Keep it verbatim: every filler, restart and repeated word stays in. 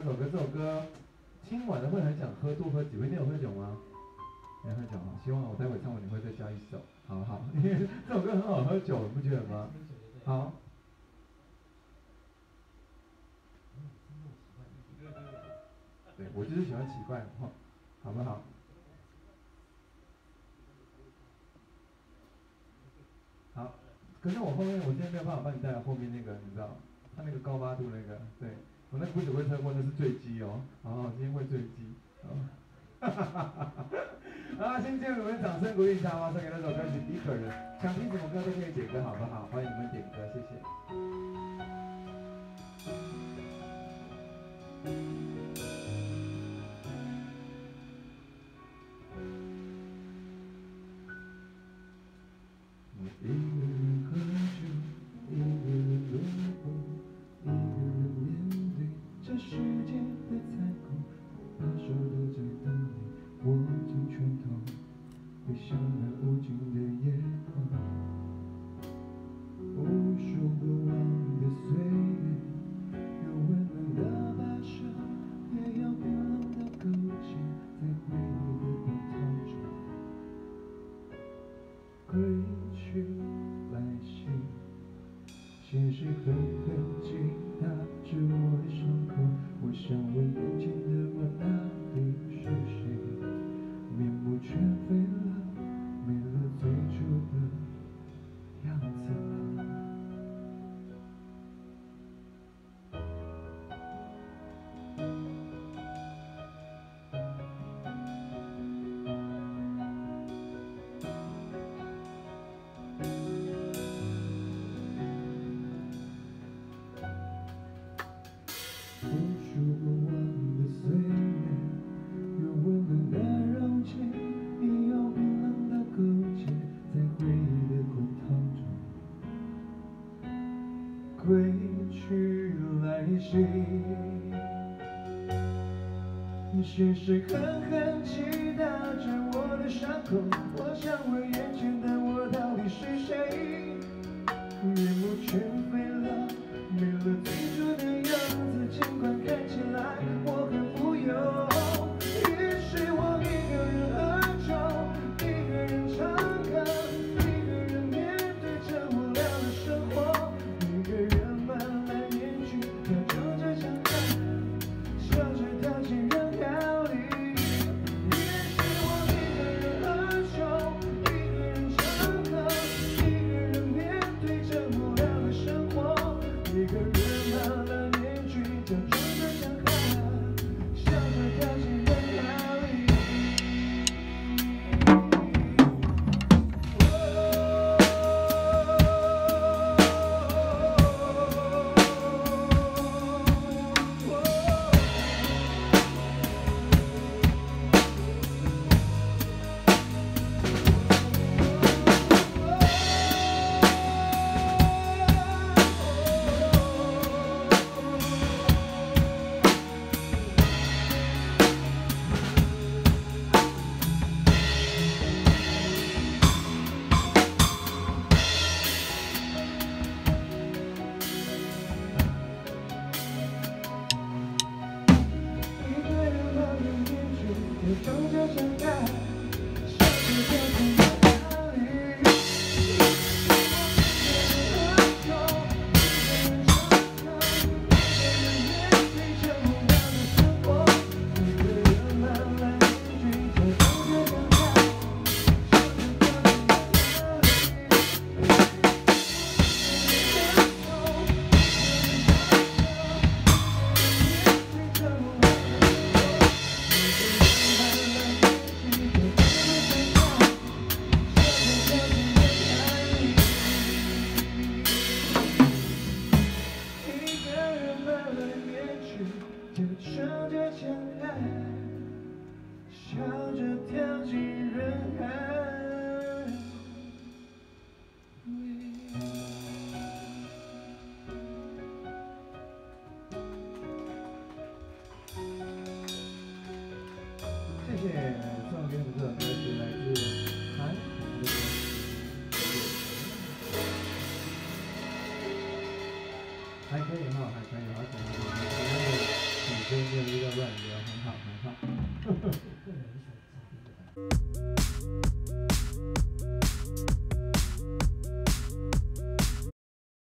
首歌，这首歌听完了会很想喝，多喝几杯。你有喝酒吗？没喝酒啊，希望我待会唱完你会再加一首，好不好？因为这首歌很好喝酒，你不觉得吗？好。对，我就是喜欢奇怪，好，好不好？好，可是我后面我今天没有办法帮你带来后面那个，你知道，它那个高八度那个，对，我那个不只会车祸，那是坠机哦，哦，今天会坠机，哦，哈哈哈哈哈。好，先借你们掌声鼓励一下吧，送给那首歌曲《一个人》，想听什么歌都可以点歌，好不好？欢迎你们点歌，谢谢。一个人喝酒，一个人落魄，一个人面对这世界的残酷。把手都在等你握紧拳头，回想那无尽的夜空，无数不忘的岁月，有温暖的跋涉，也有冰冷的搁浅，在回忆的滚烫中。归去来兮，现实狠狠击打着我的伤口。我想问眼前的我到底是谁？面目全非了，没了最初的样子了。无数过往的岁月，有温暖的溶解，也有冰冷的搁浅，在回忆的滚烫中归去来兮。现实狠狠击打着我的伤口，我想问眼前的我到底是谁？面目全非了，没了最初的样子，尽管看起来我很富有。于是我一个人喝酒，一个人唱歌，一个人面对着无聊的生活，一个人满了面具，假装着强大，笑着跳进人海里。于是我一个人喝酒，一个人唱歌，一个人面对着无聊的生活，一个人满了面具，假装着强大，笑着跳进人海里。一个人满了面具，假装着强大，笑着跳进人海里。于是我一个人喝酒，一个人唱歌，一个人面对着无聊的生活，一个人满了面具，假装着强大，笑着跳进人海里。一个人喝酒，一个人唱歌，一个人面对着无聊的生活。一个人满了面具，假装着强悍，笑着跳进人海里。谢谢，送给你们这首歌曲来自韩红的歌曲，还可以哈，还可以，而且还可以。